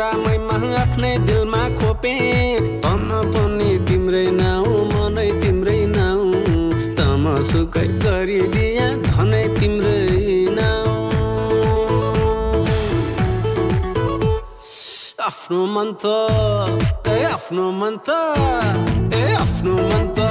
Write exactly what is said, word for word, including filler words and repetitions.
कुरामैमा आफ्नै दिलमा खोपे तन पनि तिम्रै नाउ मनै तिम्रै नाउ तमसुकै गरिदिया धनै तिम्रै नाउ आफ्नो मन त ए आफ्नो मन त ए आफ्नो मन त